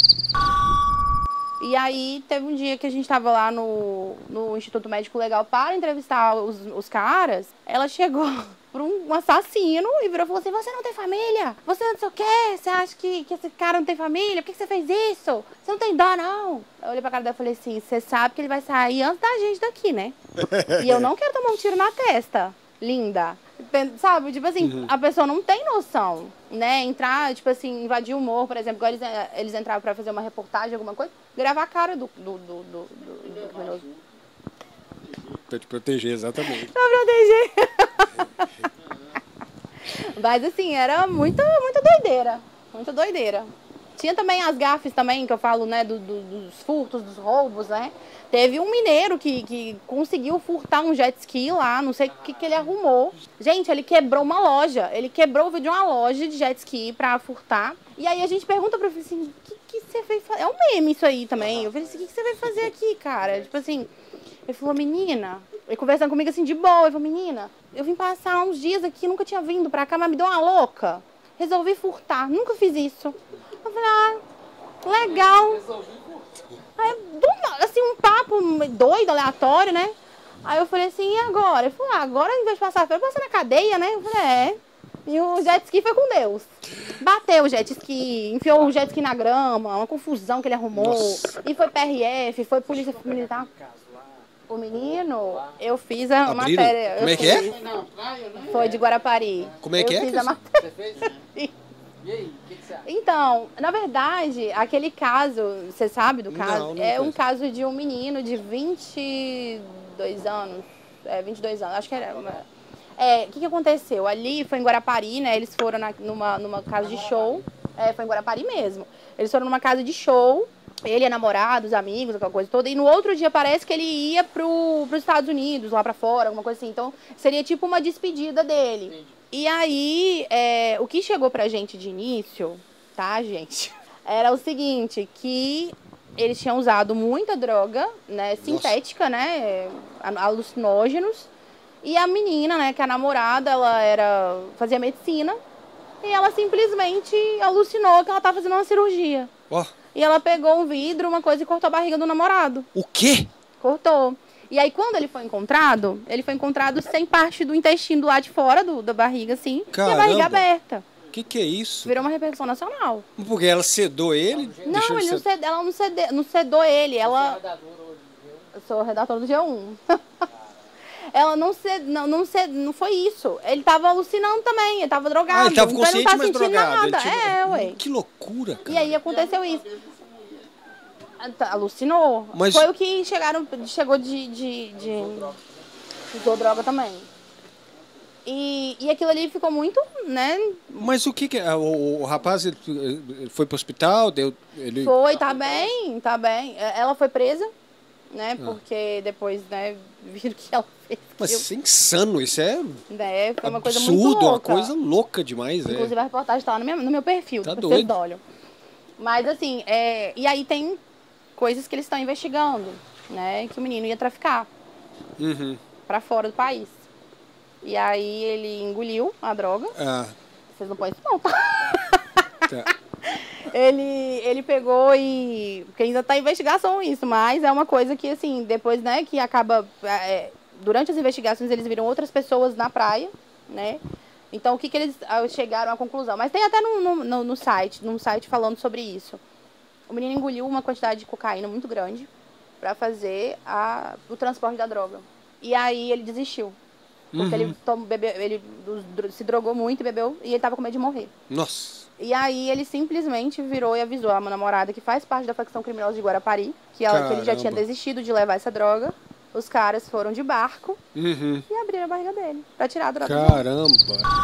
E aí, teve um dia que a gente tava lá no Instituto Médico Legal para entrevistar os caras. Ela chegou por um assassino e virou e falou assim: você não tem família? Você não sei o quê? Você acha que esse cara não tem família? Por que você fez isso? Você não tem dó, não? Eu olhei pra cara dela e falei assim: você sabe que ele vai sair antes da gente daqui, né? E eu não quero tomar um tiro na testa, linda. Sabe, tipo assim, a pessoa não tem noção, né? Entrar, tipo assim, invadir o morro, por exemplo, igual eles entravam pra fazer uma reportagem, alguma coisa, gravar a cara do criminoso. Pra te proteger, exatamente. Pra proteger. Mas assim, era muito doideira. Muito doideira. Tinha também as gafes também, que eu falo, né, dos furtos, dos roubos, né? Teve um mineiro que conseguiu furtar um jet ski lá, não sei o que ele arrumou. Gente, ele quebrou uma loja. Ele quebrou o vidro de uma loja de jet ski pra furtar. E aí a gente pergunta pra ele assim: o que você veio fazer? É um meme isso aí também. Eu falei assim: o que você veio fazer aqui, cara? Tipo assim, ele falou: menina... Ele conversando comigo assim de boa. Ele falou: menina, eu vim passar uns dias aqui, nunca tinha vindo pra cá, mas me deu uma louca. Resolvi furtar, nunca fiz isso. Eu falei: ah, legal. Aí, assim, um papo doido, aleatório, né? Aí eu falei assim: e agora? Ele falou: ah, agora em vez de passar a feira, eu passar na cadeia, né? Eu falei: é. E o jet ski foi com Deus. Bateu o jet ski, enfiou o jet ski na grama, uma confusão que ele arrumou. Nossa. E foi PRF, foi polícia militar. O menino, eu fiz a matéria. Como é que é? Foi de Guarapari. Como é que é? Eu fiz a matéria. Você fez? E aí, o que você acha? Então, na verdade, aquele caso, você sabe do caso? Não é um caso de um menino de 22 anos. 22 anos, acho que era. O que aconteceu? Ali foi em Guarapari, né? Eles foram numa casa de show. Foi em Guarapari mesmo. Eles foram numa casa de show. Ele é namorado, os amigos, aquela coisa toda. E no outro dia parece que ele ia pros Estados Unidos, lá pra fora, alguma coisa assim. Então, seria tipo uma despedida dele. Entendi. E aí, o que chegou pra gente de início, tá, gente? Era o seguinte, que eles tinham usado muita droga, né, sintética, né, alucinógenos. E a menina, né, que é a namorada, ela fazia medicina. E ela simplesmente alucinou que ela tava fazendo uma cirurgia. Oh. E ela pegou um vidro, uma coisa, e cortou a barriga do namorado. O quê? Cortou. E aí, quando ele foi encontrado sem parte do intestino do lado de fora da barriga, assim. Caramba. E a barriga aberta. O que é isso? Virou uma repercussão nacional. Porque ela sedou ele? Não, ela não sedou ele. Ela... Eu sou redatora do G1. Ela não foi isso. Ele tava alucinando também, ele tava drogado. Ele tava consciente, então ele mas não tá sentindo drogado. nada. Ué. Que loucura, cara. E aí aconteceu isso. Alucinou. Mas... Foi o que chegou usou droga também. E aquilo ali ficou muito, né? Mas o que o rapaz ele foi pro hospital? Foi, tá bem. Ela foi presa, né? Porque depois, né, viram que ela fez. Mas isso é insano, isso é foi uma absurdo, coisa muito louca. Uma coisa louca demais. Inclusive a reportagem tá no meu perfil, tá pra vocês olham. Mas assim, e aí tem coisas que eles estão investigando, né? Que o menino ia traficar pra fora do país. E aí ele engoliu a droga. Vocês não podem isso não, tá? Ele pegou porque ainda tá em investigação isso, mas é uma coisa que, assim, depois, né, que acaba... durante as investigações, eles viram outras pessoas na praia, né? Então, o que eles chegaram à conclusão? Mas tem até num site falando sobre isso. O menino engoliu uma quantidade de cocaína muito grande para fazer o transporte da droga. E aí ele desistiu. Porque ele se drogou muito e bebeu, e ele tava com medo de morrer. Nossa! E aí ele simplesmente virou e avisou a namorada, que faz parte da facção criminosa de Guarapari, que ele já tinha desistido de levar essa droga. Os caras foram de barco e abriram a barriga dele pra tirar a droga. Caramba!